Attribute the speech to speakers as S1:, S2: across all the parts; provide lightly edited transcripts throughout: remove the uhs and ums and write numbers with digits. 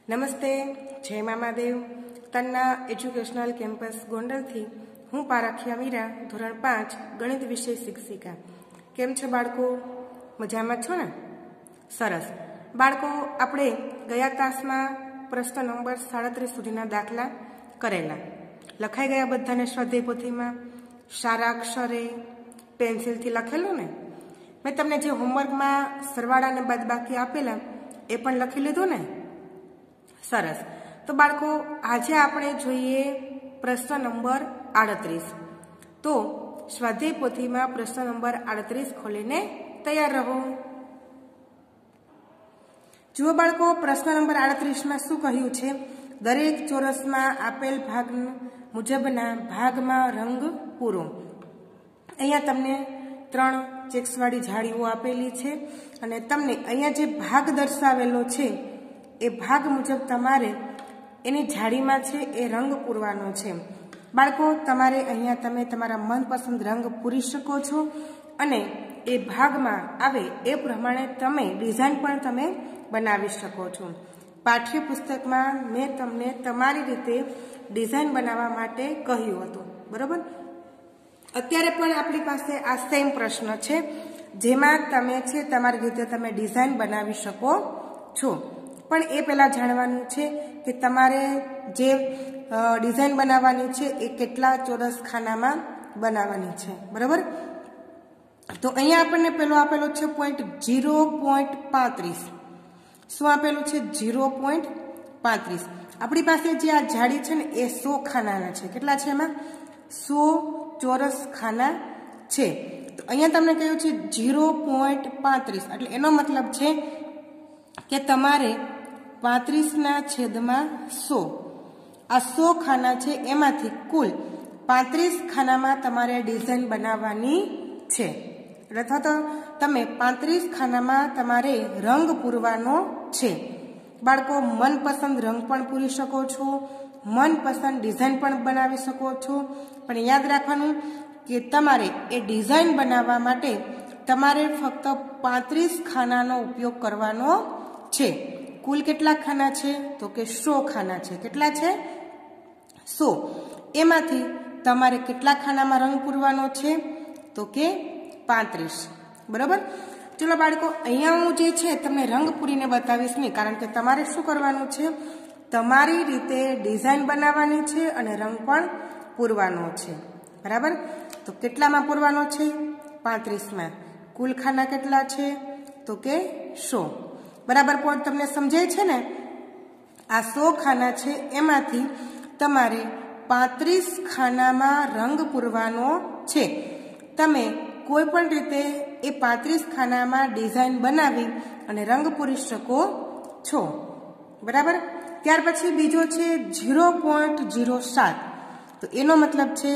S1: નમસ્તે, જય Mamadev. Tanna educational campus ગોંડલથી હું પારખિયા મીરા, ધોરણ 5 ગણિત વિષય શિક્ષિકા. કેમ છો બાળકો? મજામાં છો ને? સરસ. બાળકો, આપણે ગયા ક્લાસમાં પ્રશ્ન નંબર 37 સુધીના દાખલા કરેલા. લખાઈ ગયા બધાને સ્વાધ્યાય પોથીમાં? સારા અક્ષરે પેન્સિલથી લખેલું ને? મેં તમને જે હોમવર્કમાં સરવાળા અને બાદબાકી આપેલા એ પણ લખી લીધું ને? સરસ. તો બાળકો, આજે આપણે જોઈએ પ્રશ્ન નંબર 38. તો સ્વાધ્યાય પોથીમાં પ્રશ્ન નંબર 38 ખોલીને તૈયાર રહો. જુઓ બાળકો, પ્રશ્ન નંબર 38માં શું કહ્યું છે? દરેક ચોરસમાં આપેલ ભાગ મુજબના ભાગમાં રંગ પૂરો. અહીંયા તમને 3 ચેક્સવાળી જાળીઓ આપેલી છે અને તમને અહીંયા જે ભાગ દર્શાવેલો છે એ ભાગ મુજબ તમારે એની જાળીમાં છે એ રંગ પૂરવાનો છે. બાળકો, તમારે અહીંયા તમે તમારા મનપસંદ રંગ પૂરી શકો છો અને એ ભાગમાં આવે એ પ્રમાણે તમે ડિઝાઇન પણ તમે બનાવી શકો છો. પાઠ્યપુસ્તકમાં મેં તમને તમારી રીતે ડિઝાઇન બનાવવા માટે કહ્યું હતું, બરોબર? અત્યારે પણ આપણી પાસે આ સેમ પ્રશ્ન છે જેમાં તમે છે તમારી રીતે તમે ડિઝાઇન બનાવી શકો છો. પણ એ પહેલાં જાણવાનું છે કે તમારે જે ડિઝાઇન બનાવવાની છે એ કેટલા ચોરસ ખાનામાં બનાવવાની છે, બરાબર? તો અહીંયા આપણને પેલો આપેલો છે પોઈન્ટ 0.35. શું આપેલું છે? 0.35. આપણી પાસે જે આ જાળી છે ને એ 100 ખાનાના છે. કેટલા છે એમાં? 100 ચોરસ ખાના છે. તો અહીંયા તમને કહ્યું છે 0.35, એટલે એનો મતલબ છે કે તમારે 35/100 આ 100 ખાના છે એમાંથી કુલ 35 ખાનામાં તમારે ડિઝાઇન બનાવવાની છે. અથવા તો તમે 35 ખાનામાં તમારે રંગ પૂરવાનો છે. બાળકો, મનપસંદ રંગ પણ પૂરી શકો છો, મનપસંદ ડિઝાઇન પણ બનાવી શકો છો. પણ યાદ રાખવાનું કે તમારે એ ડિઝાઇન બનાવવા માટે તમારે ફક્ત 35 ખાનાનો ઉપયોગ કરવાનો છે. કુલ કેટલા ખાના છે? તો કે 100 ખાના છે. કેટલા છે? 100. એમાંથી તમારે કેટલા ખાનામાં રંગ પૂરવાનો છે? તો કે 35, બરાબર? ચલો બાળકો, અહીંયા હું જે છે તમને રંગ પૂરીને બતાવીશ નહીં, કારણ કે તમારે શું કરવાનું છે? તમારી રીતે ડિઝાઇન બનાવવાની છે અને રંગ પણ પૂરવાનો છે, બરાબર? તો કેટલામાં પૂરવાનો છે? 35માં. કુલ ખાના કેટલા છે? તો કે 100. બરાબર પોઈન્ટ તમને સમજાય છે ને? આ 100 ખાના છે એમાંથી તમારે 35 ખાનામાં રંગ પૂરવાનો છે. તમે કોઈ પણ રીતે એ 35 ખાનામાં ડિઝાઇન બનાવી અને રંગ પૂરી શકો છો, બરાબર? ત્યાર પછી બીજો છે 0.07. તો એનો મતલબ છે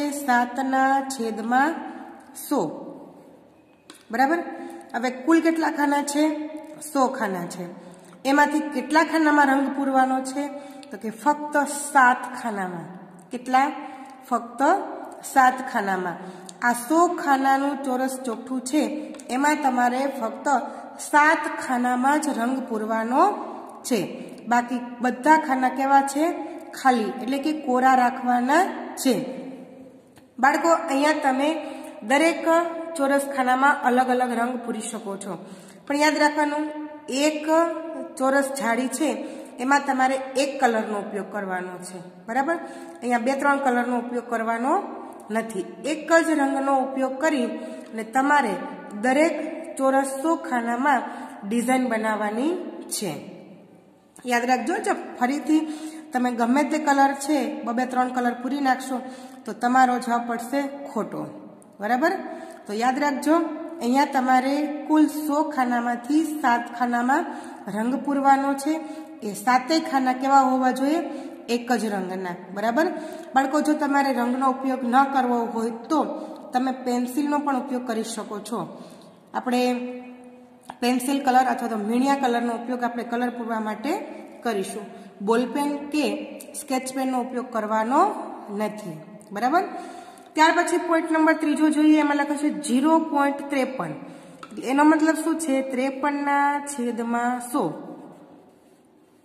S1: 7/100, બરાબર? હવે કુલ કેટલા ખાના છે? 100 ખાના છે. એમાંથી કેટલા ખાનામાં રંગ પૂરવાનો છે? તો કે ફક્ત 7 ખાનામાં. કેટલા? ફક્ત 7 ખાનામાં. આ 100 ખાનાનું ચોરસ ચોખ્ઠું છે એમાં તમારે ફક્ત 7 ખાનામાં જ રંગ પૂરવાનો છે. બાકી બધા ખાના કેવા છે? ખાલી, એટલે કે કોરા રાખવાના છે. બાળકો, અહીંયા તમે દરેક ચોરસ ખાનામાં અલગ અલગ રંગ પૂરી શકો છો. પણ યાદ રાખવાનું, એક ચોરસ જાળી છે એમાં તમારે એક કલરનો ઉપયોગ કરવાનો છે, બરાબર? અહીંયા 2-3 કલરનો ઉપયોગ કરવાનો નથી. એક જ રંગનો ઉપયોગ કરી અને તમારે દરેક ચોરસ 100 ખાનામાં ડિઝાઇન બનાવવાની છે. યાદ રાખજો, જો ફરીથી તમે ગમે તે કલર છે 2-3 કલર પૂરી નાખશો તો તમારો જવાબ પડશે ખોટો, બરાબર? તો યાદ રાખજો, અહીંયા તમારે કુલ 100 ખાનામાંથી 7 ખાનામાં રંગ પૂરવાનો છે. એ 7 ખાના કેવા હોવા જોઈએ? એક જ રંગના, બરાબર? બાળકો, જો તમારે રંગનો ઉપયોગ ન કરવો હોય તો તમે પેન્સિલનો પણ ઉપયોગ કરી શકો છો. આપણે પેન્સિલ કલર અથવા તો મીણિયા કલરનો ઉપયોગ આપણે કલર પૂરવા માટે કરીશું. બોલપેન કે સ્કેચ પેનનો ઉપયોગ કરવાનો નથી, બરાબર? ત્યાર પછી પોઈન્ટ નંબર 3 જોઈએ. એમાં લખે છે 0.53. એનો મતલબ શું છે? 53/100.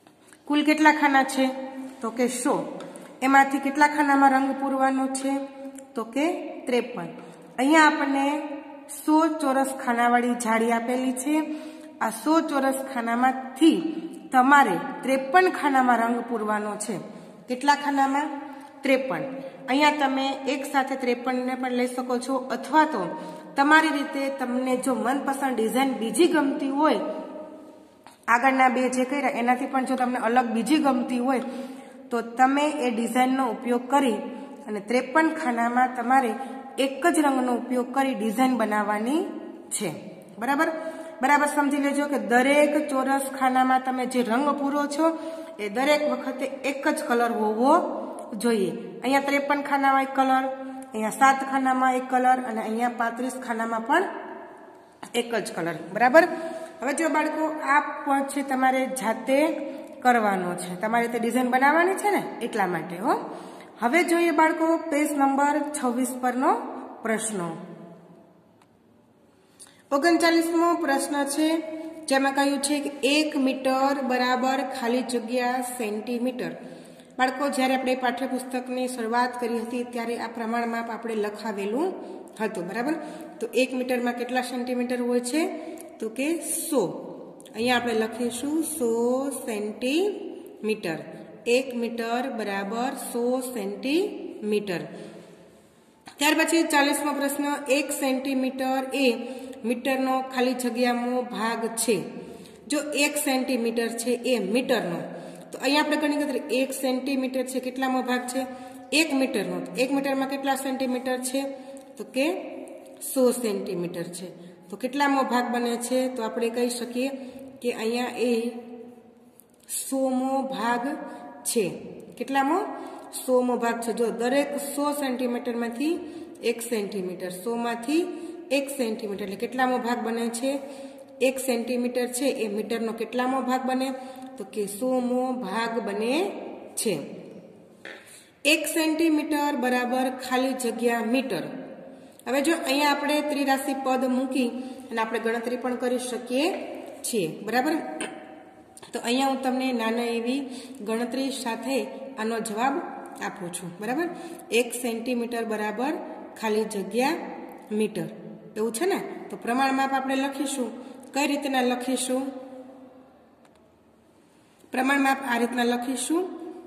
S1: કુલ કેટલા ખાના છે? તો કે 100. એમાંથી કેટલા ખાનામાં રંગ પૂરવાનો છે? તો કે 53. અહીંયા આપણને 100 ચોરસ ખાનાવાળી જાળી આપેલી છે. આ 100 ચોરસ ખાનામાંથી તમારે 53 ખાનામાં રંગ પૂરવાનો છે. કેટલા ખાનામાં? 53. અહીંયા તમે એક સાથે 53 ને પણ લઈ શકો છો, અથવા તો તમારી રીતે તમને જો મનપસંદ ડિઝાઇન બીજી ગમતી હોય, આગળના બે જે કર્યા એનાથી પણ જો તમને અલગ બીજી ગમતી હોય તો તમે એ ડિઝાઇનનો ઉપયોગ કરી અને 53 ખાનામાં તમારે એક જ રંગનો ઉપયોગ કરી ડિઝાઇન બનાવવાની છે. બરાબર? બરાબર સમજી લેજો કે દરેક ચોરસ ખાનામાં તમે જે રંગ પૂરો છો એ દરેક વખતે એક જ કલર હોવો જોઈએ. અહીંયા 53 ખાનામાં એક કલર, અહીંયા 7 ખાનામાં એક કલર અને અહીંયા 35 ખાનામાં પણ એક જ કલર. બરાબર? હવે જો બાળકો આ પણ છે તમારે જાતે કરવાનો છે, તમારે તે ડિઝાઇન બનાવવાની છે ને એટલા માટે હો. હવે જોઈએ બાળકો પેજ નંબર 26 પરનો પ્રશ્ન. 39મો પ્રશ્ન છે, જેમાં કહ્યું છે કે 1 મીટર બરાબર ખાલી જગ્યા સેન્ટીમીટર. બાળકો જ્યારે આપણે પાઠ્યપુસ્તકની શરૂઆત કરી હતી ત્યારે આ પ્રમાણ માપ આપણે લખાવેલું હતું. બરાબર? તો 1 મીટરમાં કેટલા સેન્ટીમીટર હોય છે? તો કે 100. અહીંયા આપણે લખીશું 100 સેન્ટીમીટર. 1 મીટર બરાબર 100 સેન્ટીમીટર. ત્યાર પછી 40મો પ્રશ્ન, 1 સેન્ટીમીટર એ મીટરનો ખાલી જગ્યાનો ભાગ છે. જો 1 સેન્ટીમીટર છે એ મીટરનો, તો અહીંયા આપણે ગણી કરી 1 સેન્ટીમીટર છે કેટલામો ભાગ છે? 1 મીટરનો. 1 મીટરમાં કેટલા સેન્ટીમીટર છે? તો કે 100 સેન્ટીમીટર છે. તો કેટલામો ભાગ બને છે? તો આપણે કહી શકીએ કે અહીંયા એ 100મો ભાગ છે. કેટલામો? 100મો ભાગ છે. જો દરેક 100 સેન્ટીમીટરમાંથી 1 સેન્ટીમીટર, 100માંથી 1 સેન્ટીમીટર એટલે કેટલામો ભાગ બને છે? 1 સેન્ટીમીટર છે એ મીટરનો કેટલામો ભાગ બને? તો કે 100મો ભાગ બને છે. 1 સેન્ટીમીટર બરાબર ખાલી જગ્યા મીટર. હવે જો અહીંયા આપણે ત્રિરાશિ પદ મૂકી અને આપણે ગણતરી પણ કરી શકીએ છીએ. બરાબર? તો અહીંયા હું તમને નાના એવી ગણતરી સાથે આનો જવાબ આપું છું. બરાબર? 1 સેન્ટીમીટર બરાબર ખાલી જગ્યા મીટર. એવું છે ને? તો પ્રમાણ માપ આપણે લખીશું. કઈ રીતના લખીશું? પ્રમાણ માપ આ રીતના લખીશું.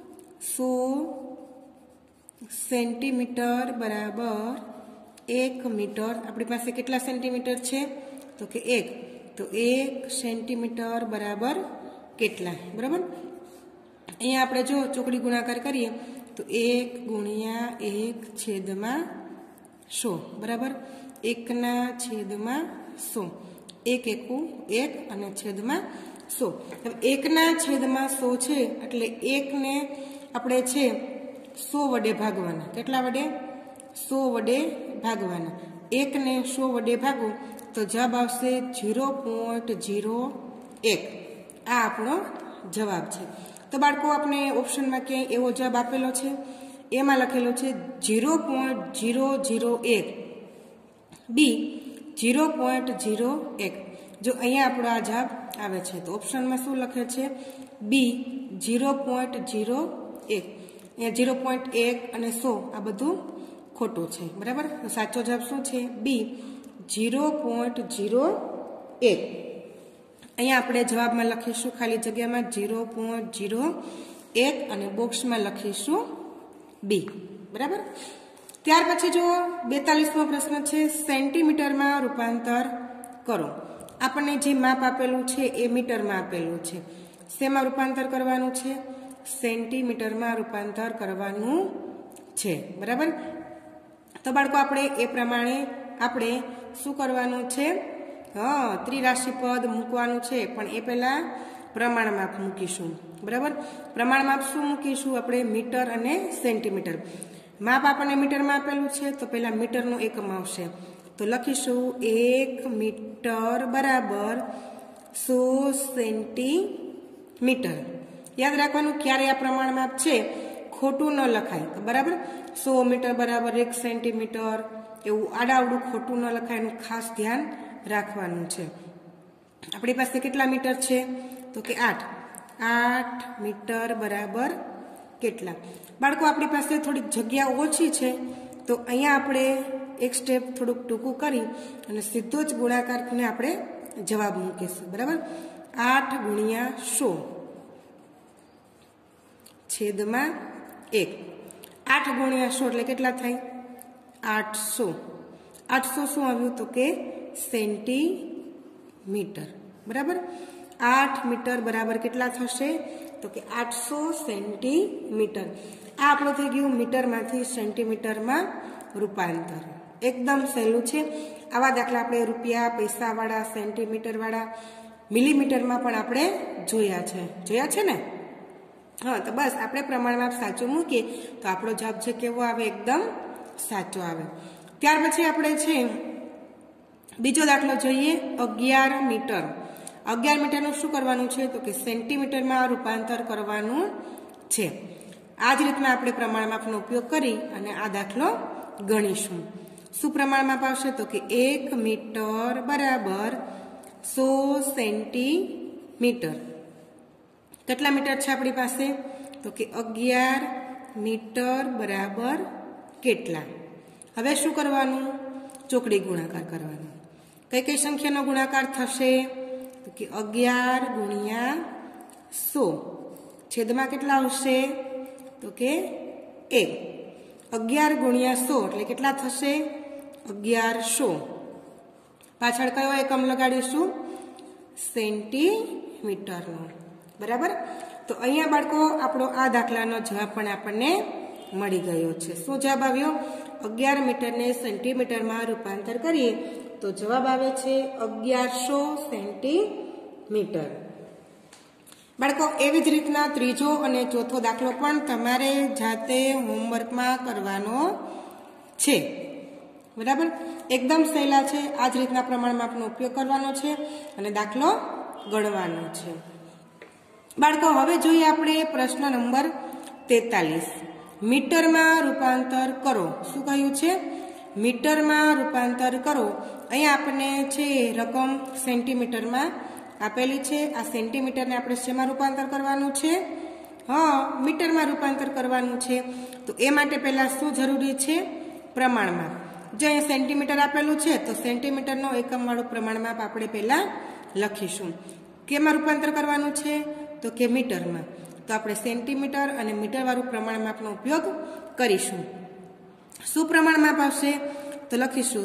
S1: 100 સેન્ટીમીટર બરાબર 1 મીટર. આપણી પાસે કેટલા સેન્ટીમીટર છે? તો કે 1. તો 1 સેન્ટીમીટર બરાબર કેટલા? બરાબર? અહીંયા આપણે જો ચોકડી ગુણાકાર કરીએ તો 1 ગુણ્યા 1 છેદમાં 100. બરાબર? 1/100. 1 એકું 1 અને છેદમાં 100. હવે 1/100 છે એટલે 1 ને આપણે છે 100 વડે ભાગવાના. કેટલા વડે? 100 વડે ભાગવાના. 1 ને 100 વડે ભાગો તો જવાબ આવશે 0.01. આ આપણો જવાબ છે. તો બાળકો આપણે ઓપ્શનમાં ક્યાંય એવો જવાબ આપેલો છે? એમાં લખેલો છે 0.001. બી 0.01. જો અહીંયા આપણો આ જવાબ આવે છે તો ઓપ્શનમાં શું લખે છે? બી 0.01. અહીંયા 0.1 અને 100 આ બધું ખોટું છે. બરાબર? તો સાચો જવાબ શું છે? બી 0.01. અહીંયા આપણે જવાબમાં લખીશું ખાલી જગ્યામાં 0.01 અને બોક્સમાં લખીશું બી. બરાબર? ત્યાર પછી જો 42મો પ્રશ્ન છે, સેન્ટીમીટરમાં રૂપાંતર કરો. આપણને જે માપ આપેલું છે એ મીટરમાં આપેલું છે. શેમાં રૂપાંતર કરવાનું છે? સેન્ટીમીટરમાં રૂપાંતર કરવાનું છે. બરાબર? તો બાળકો આપણે એ પ્રમાણે આપણે શું કરવાનું છે? ત્રિરાશિ પદ મૂકવાનું છે, પણ એ પહેલાં પ્રમાણ માપ મૂકીશું. બરાબર? પ્રમાણ માપ શું મૂકીશું? આપણે મીટર અને સેન્ટીમીટર. માપ આપણને મીટરમાં આપેલું છે તો પહેલાં મીટરનો એકમ આવશે. તો લખીશું 1 મીટર બરાબર 100 સેન્ટીમીટર. યાદ રાખવાનું ક્યારે આ પ્રમાણ માપ છે ખોટું ન લખાય. બરાબર? 100 મીટર બરાબર 1 સેન્ટીમીટર એવું આડાવડું ખોટું ન લખાય, એનું ખાસ ધ્યાન રાખવાનું છે. આપણી પાસે કેટલા મીટર છે? તો કે 8. 8 મીટર બરાબર કેટલા? બાળકો આપણી પાસે થોડીક જગ્યા ઓછી છે, તો અહીંયા આપણે એક સ્ટેપ થોડુંક ટૂંકું કરી અને સીધો જ ગુણાકારને આપણે જવાબ મૂકીશું. બરાબર, 8 ગુણ્યા 100 છેદમાં 1. 8 ગુણ્યા 100 એટલે કેટલા થાય? 800. 800 શું આવ્યું? તો કે સેન્ટીમીટર. બરાબર, 8 મીટર બરાબર કેટલા થશે? તો કે 800 સેન્ટીમીટર. આ આપણું થઈ ગયું મીટરમાંથી સેન્ટીમીટરમાં રૂપાંતર. એકદમ સહેલું છે. આવા દાખલા આપણે રૂપિયા, પૈસાવાળા, સેન્ટીમીટરવાળા, મિલીમીટરમાં પણ આપણે જોયા છે ને? હા, તો બસ આપણે પ્રમાણમાં સાચું મૂકીએ તો આપણો જવાબ છે કેવો આવે? એકદમ સાચો આવે. ત્યાર પછી આપણે છે બીજો દાખલો જોઈએ. 11 મીટર. 11 મીટરનું શું કરવાનું છે? તો કે સેન્ટીમીટરમાં રૂપાંતર કરવાનું છે. આ જ રીતના આપણે પ્રમાણમાપનો ઉપયોગ કરી અને આ દાખલો ગણીશું. શું પ્રમાણમાપ આવશે? તો કે 1 મીટર બરાબર 100 સેન્ટીમીટર. કેટલા મીટર છે આપણી પાસે? તો કે 11 મીટર બરાબર કેટલા? હવે શું કરવાનું? ચોકડી ગુણાકાર કરવાનો. કઈ કઈ સંખ્યાનો ગુણાકાર થશે? તો કે 11 ગુણ્યા 100 છેદમાં કેટલા આવશે? તો કે 1. 11 ગુણ્યા 100 એટલે કેટલા થશે? 1100. પાછળ કયો એકમ લગાડીશું? સેન્ટીમીટરનો. બરાબર, તો અહીંયા બાળકો આપણો આ દાખલાનો જવાબ પણ આપણને મળી ગયો છે. શું જવાબ આવ્યો? 11 મીટરને સેન્ટીમીટરમાં રૂપાંતર કરીએ તો જવાબ આવે છે 1100 સેન્ટીમીટર. બાળકો એવી જ રીતના ત્રીજો અને ચોથો દાખલો પણ તમારે જાતે હોમવર્કમાં કરવાનો છે. બરાબર, એકદમ સહેલા છે. આ જ રીતના પ્રમાણમાપનો ઉપયોગ કરવાનો છે અને દાખલો ગણવાનો છે. બાળકો હવે જોઈએ આપણે પ્રશ્ન નંબર 43. મીટરમાં રૂપાંતર કરો. શું કહ્યું છે? મીટરમાં રૂપાંતર કરો. અહીંયા આપણને છે રકમ સેન્ટીમીટરમાં આપેલી છે. આ સેન્ટીમીટરને આપણે શેમાં રૂપાંતર કરવાનું છે? હા, મીટરમાં રૂપાંતર કરવાનું છે. તો એ માટે પહેલાં શું જરૂરી છે? પ્રમાણમાપ. જો અહીંયા સેન્ટીમીટર આપેલું છે તો સેન્ટીમીટરનો એકમવાળું પ્રમાણમાપ આપણે પહેલાં લખીશું. કેમાં રૂપાંતર કરવાનું છે? તો કે મીટરમાં. તો આપણે સેન્ટીમીટર અને મીટરવાળું પ્રમાણમાપનો ઉપયોગ કરીશું. શું પ્રમાણમાપ આવશે? તો લખીશું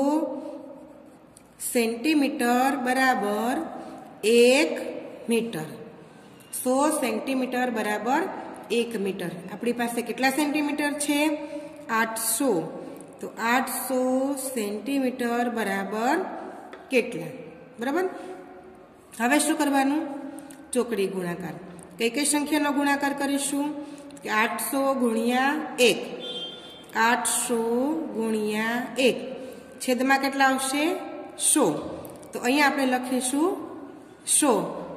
S1: 100 સેન્ટીમીટર બરાબર 1 મીટર. 100 સેન્ટીમીટર બરાબર 1 મીટર. આપણી પાસે કેટલા સેન્ટીમીટર છે? 800. તો 800 સેન્ટીમીટર બરાબર કેટલા? બરાબર, હવે શું કરવાનું? ચોકડી ગુણાકાર. કઈ કઈ સંખ્યાનો ગુણાકાર કરીશું? 800 ગુણ્યા 1. 800 ગુણ્યા 1 છેદમાં કેટલા આવશે? 100. તો અહીંયા આપણે લખીશું 100.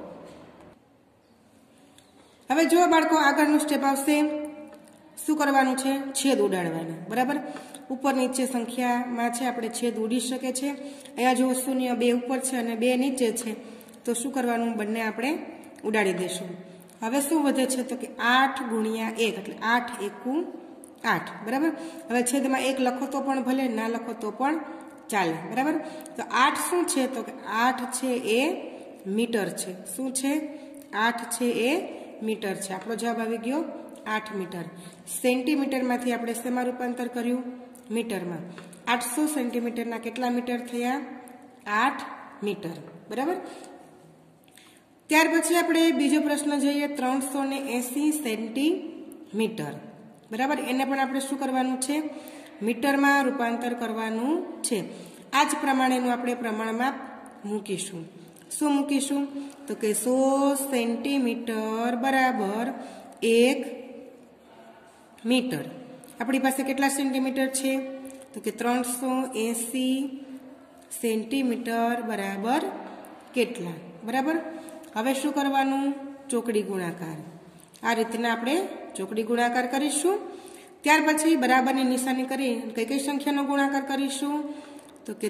S1: હવે જો બાળકો આગળનું સ્ટેપ આવશે. શું કરવાનું છે? છેદ ઉડાડવાના. બરાબર, ઉપર નીચે સંખ્યામાં છે આપણે છેદ ઉડી શકે છે. અહીંયા જો 0 2 ઉપર છે અને 2 નીચે છે તો શું કરવાનું? બંને આપણે ઉડાડી દઈશું. હવે શું વધે છે? તો કે 8 ગુણ્યા 1 એટલે 8 એકુ 8. બરાબર, હવે છેદમાં 1 લખો તો પણ ભલે, ના લખો તો પણ ચાલે. બરાબર, તો 8 શું છે? તો કે 8 છે એ મીટર છે. શું છે? 8 છે એ મીટર છે. આપણો જવાબ આવી ગયો 8 મીટર. સેન્ટીમીટરમાંથી આપણે શેમાં રૂપાંતર કર્યું? મીટરમાં. 800 સેન્ટીમીટરના કેટલા મીટર થયા? 8 મીટર. બરાબર, ત્યાર પછી આપણે બીજો પ્રશ્ન જોઈએ. 380 સેન્ટીમીટર. બરાબર, એને પણ આપણે શું કરવાનું છે? મીટરમાં રૂપાંતર કરવાનું છે. આ જ પ્રમાણેનું આપણે પ્રમાણમાપ મૂકીશું. શું મૂકીશું? તો કે 100 સેન્ટીમીટર બરાબર 1 મીટર. આપણી પાસે કેટલા સેન્ટીમીટર છે? તો કે 380 સેન્ટીમીટર બરાબર કેટલા? બરાબર, હવે શું કરવાનું? ચોકડી ગુણાકાર. આ રીતના આપણે ચોકડી ગુણાકાર કરીશું. ત્યાર પછી બરાબરની નિશાની કરી કઈ કઈ સંખ્યાનો ગુણાકાર કરીશું? તો કે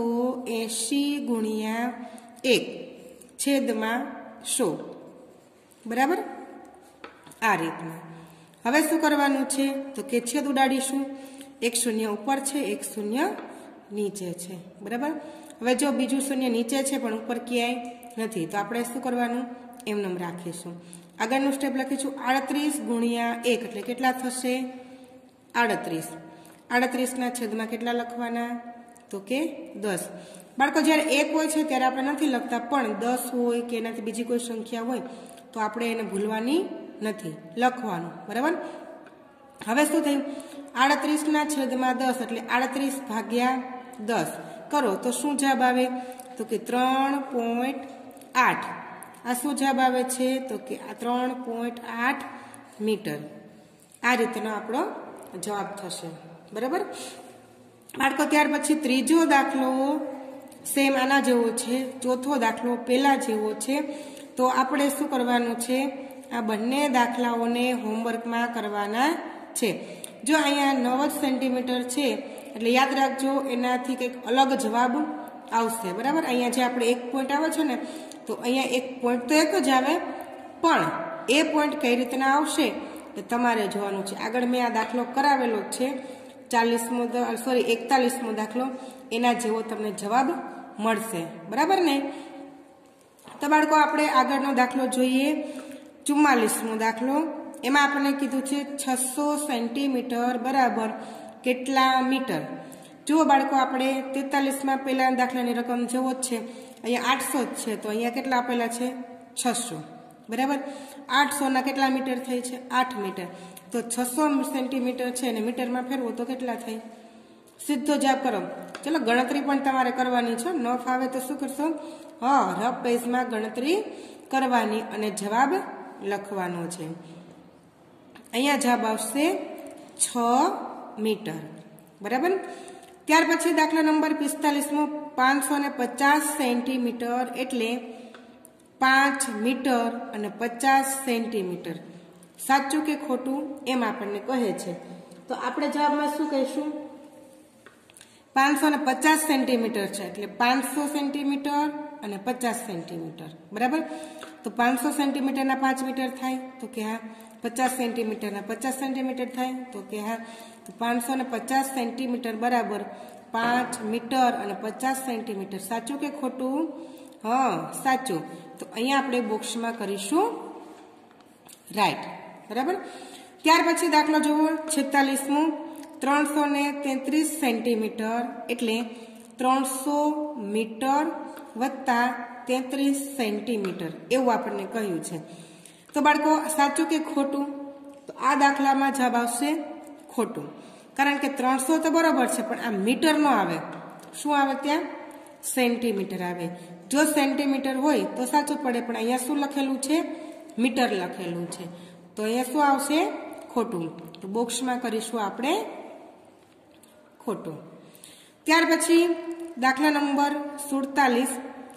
S1: 380 ગુણ્યા 1 છેદમાં 100. બરાબર, આ રીતના. હવે શું કરવાનું છે તો કે છેદ ઉડાડીશું. એક શૂન્ય ઉપર છે, એક શૂન્ય નીચે છે. બરાબર, હવે જો બીજું શૂન્ય નીચે છે પણ ઉપર ક્યાંય નથી, તો આપણે શું કરવાનું, એમનેમ રાખીશું. આગળનું સ્ટેપ લખીશું 38 ગુણ્યા 1 એટલે કેટલા થશે 38. 38ના છેદમાં કેટલા લખવાના તો કે 10. બાળકો જ્યારે 1 હોય છે ત્યારે આપણે નથી લખતા, પણ 10 હોય કે એનાથી બીજી કોઈ સંખ્યા હોય તો આપણે એને ભૂલવાની નથી, લખવાનું. બરાબર, હવે શું થયું 38ના છેદમાં 10 એટલે 38 ભાગ્યા 10 કરો તો શું જવાબ આવે તો કે 3.8. આ શું જવાબ આવે છે તો કે આ 3.8 મીટર. આ રીતનો આપણો જવાબ થશે. બરાબર બાળકો, ત્યાર પછી ત્રીજો દાખલો સેમ આના જેવો છે, ચોથો દાખલો પેલા જેવો છે. તો આપણે શું કરવાનું છે, આ બંને દાખલાઓને હોમવર્કમાં કરવાના છે. જો અહીંયા 90 સેન્ટીમીટર છે એટલે યાદ રાખજો એનાથી કંઈક અલગ જવાબ આવશે. બરાબર, અહીંયા જે આપણે 1 પોઈન્ટ આવે છે ને તો અહીંયા 1 પોઈન્ટ તો એક જ આવે, પણ એ પોઈન્ટ કઈ રીતના આવશે એ તમારે જોવાનું છે. આગળ મેં આ દાખલો કરાવેલો છે 41મો દાખલો, એના જેવો તમને જવાબ મળશે. બરાબર ને. તો બાળકો આપણે આગળનો દાખલો જોઈએ 44મો દાખલો. એમાં આપણને કીધું છે 600 સેન્ટીમીટર બરાબર કેટલા મીટર. જુઓ બાળકો, આપણે 43માં પહેલા દાખલાની રકમ જેવો જ છે, અહીંયા 800 જ છે તો અહીંયા કેટલા આપેલા છે 600. બરાબર, 800ના કેટલા મીટર થઈ છે 8 મીટર. તો 600 સેન્ટીમીટર છે અને મીટરમાં ફેરવો તો કેટલા થાય, સીધો જવાબ કરો. ચલો ગણતરી પણ તમારે કરવાની છે, ન ફાવે તો શું કરશો, રફ પેજમાં ગણતરી કરવાની અને જવાબ લખવાનો છે. અહીંયા જવાબ આવશે 6 મીટર. બરાબર, ત્યાર પછી દાખલા નંબર 45મો 550 સેન્ટીમીટર એટલે 5 મીટર અને 50 સેન્ટીમીટર. સાચું કે ખોટું એમ આપણને કહે છે. તો આપણે જવાબમાં શું કહીશું, 550 સેન્ટીમીટર છે એટલે 500 સેન્ટીમીટર અને 50 સેન્ટીમીટર. બરાબર, તો 500 સેન્ટીમીટરના 5 મીટર થાય તો કે હા, 50 સેન્ટીમીટરના 50 સેન્ટીમીટર થાય તો કે હા. તો 550 સેન્ટીમીટર બરાબર 5 મીટર અને 50 સેન્ટીમીટર. સાચું કે ખોટું, સાચું. તો અહીંયા આપણે બોક્સમાં કરીશું રાઈટ. બરાબર, ત્યાર પછી દાખલો જુઓ 46મો 333 સેન્ટીમીટર એટલે 300 મીટર વત્તા 33 સેન્ટીમીટર એવું આપણને કહ્યું છે. તો બાળકો સાચું કે ખોટું, તો આ દાખલામાં જવાબ આવશે ખોટું, કારણ કે 300 તો બરાબર છે પણ આ મીટર નો આવે, શું આવે ત્યાં સેન્ટીમીટર આવે. જો સેન્ટીમીટર હોય તો સાચું પડે, પણ અહીંયા શું લખેલું છે મીટર લખેલું છે, તો અહીંયા શું આવશે ખોટું. તો બોક્સમાં કરીશું આપણે ખોટું. ત્યાર પછી દાખલા નંબર 47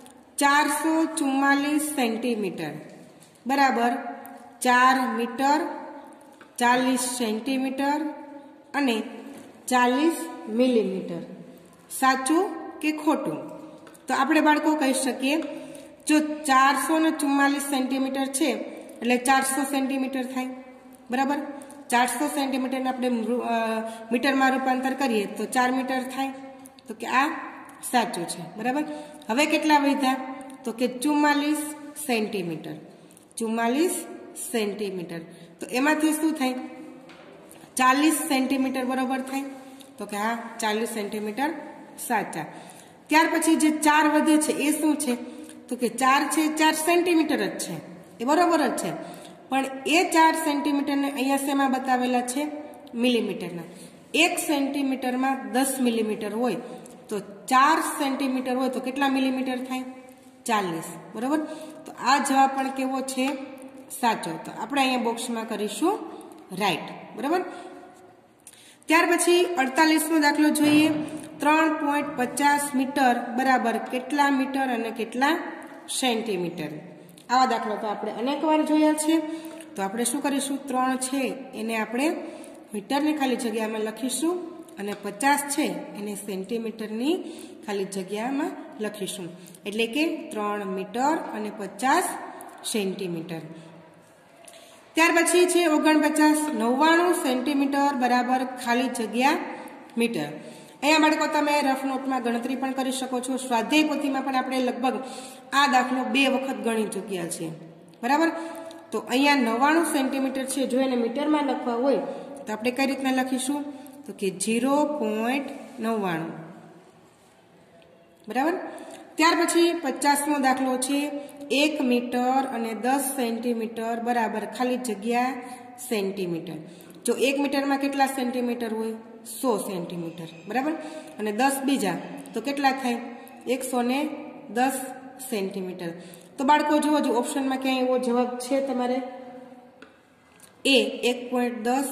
S1: 444 સેન્ટીમીટર બરાબર 4 મીટર 40 સેન્ટીમીટર અને 40 મિલીમીટર. સાચું કે ખોટું, તો આપણે બાળકો કહી શકીએ જો 444 સેન્ટીમીટર છે એટલે 400 સેન્ટીમીટર થાય. બરાબર, 400 સેન્ટીમીટરને આપણે મીટરમાં રૂપાંતર કરીએ તો 4 મીટર થાય, તો કે આ સાચું છે. બરાબર, હવે કેટલા વધ્યા તો કે 44 સેન્ટીમીટર. 44 સેન્ટીમીટર, તો એમાંથી શું થાય 40 સેન્ટીમીટર બરાબર થાય, તો કે હા 40 સેન્ટીમીટર સાચા. ત્યાર પછી જે 4 વધે છે એ શું છે તો કે 4 છે 4 સેન્ટીમીટર જ છે, એ બરોબર જ છે, પણ એ 4 સેન્ટીમીટરને અહીંયા શેમાં બતાવેલા છે મિલીમીટરના. 1 સેન્ટીમીટરમાં 10 મિલીમીટર હોય તો 4 સેન્ટીમીટર હોય તો કેટલા મિલીમીટર થાય 40. બરોબર, તો આ જવાબ પણ કેવો છે સાચો. તો આપણે અહીંયા બોક્સમાં કરીશું રાઈટ. બરાબર, ત્યાર પછી 48મો દાખલો જોઈએ 3.50 મીટર બરાબર કેટલા મીટર અને કેટલા સેન્ટીમીટર. આવા દાખલો તો આપણે અનેક વાર જોયા છે. તો આપણે શું કરીશું 3 છે એને આપણે મીટરની ખાલી જગ્યામાં લખીશું અને 50 છે એને સેન્ટીમીટરની ખાલી જગ્યામાં લખીશું, એટલે કે 3 મીટર અને 50 સેન્ટીમીટર. ત્યાર પછી છે 49, 99 સેન્ટીમીટર બરાબર ખાલી જગ્યા મીટર. અહીંયા બાળકો તમે રફ નોટમાં ગણતરી પણ કરી શકો છો. સ્વાધ્યાય પોથીમાં પણ આપણે લગભગ આ દાખલો 2 વખત ગણી ચૂક્યા છે, બરાબર. તો અહીંયા 99 સેન્ટીમીટર છે, જો એને મીટરમાં લખવા હોય તો આપણે કઈ રીતના લખીશું, તો કે 0.99, બરાબર. ત્યાર પછી 50મો દાખલો છે 1 મીટર અને 10 સેન્ટીમીટર બરાબર ખાલી જગ્યા સેન્ટીમીટર. જો 1 મીટરમાં કેટલા સેન્ટીમીટર હોય, 100 સેન્ટીમીટર, બરાબર. અને 10 બીજા તો કેટલા થાય, 110 સેન્ટીમીટર. તો બાળકો જુઓ, જો ઓપ્શનમાં ક્યાંય એવો જવાબ છે તમારે, એ 1.10,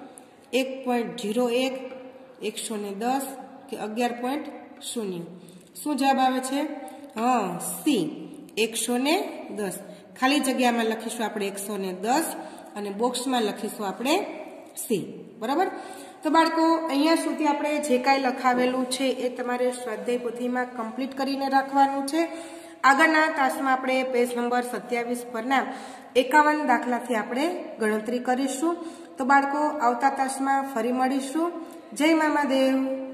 S1: 1.01, 110 કે 11.0. શું જવાબ આવે છે, હા, સી 110. ખાલી જગ્યામાં લખીશું આપણે 110 અને બોક્સમાં લખીશું આપણે સી, બરાબર. તો બાળકો અહીંયા સુધી આપણે જે કાંઈ લખાવેલું છે એ તમારે સ્વાધ્યાય પોથીમાં કમ્પ્લીટ કરીને રાખવાનું છે. આગળના તાસમાં આપણે પેજ નંબર 27 પરના 51 દાખલાથી આપણે ગણતરી કરીશું. તો બાળકો આવતા તાસમાં ફરી મળીશું. જય મામાદેવ.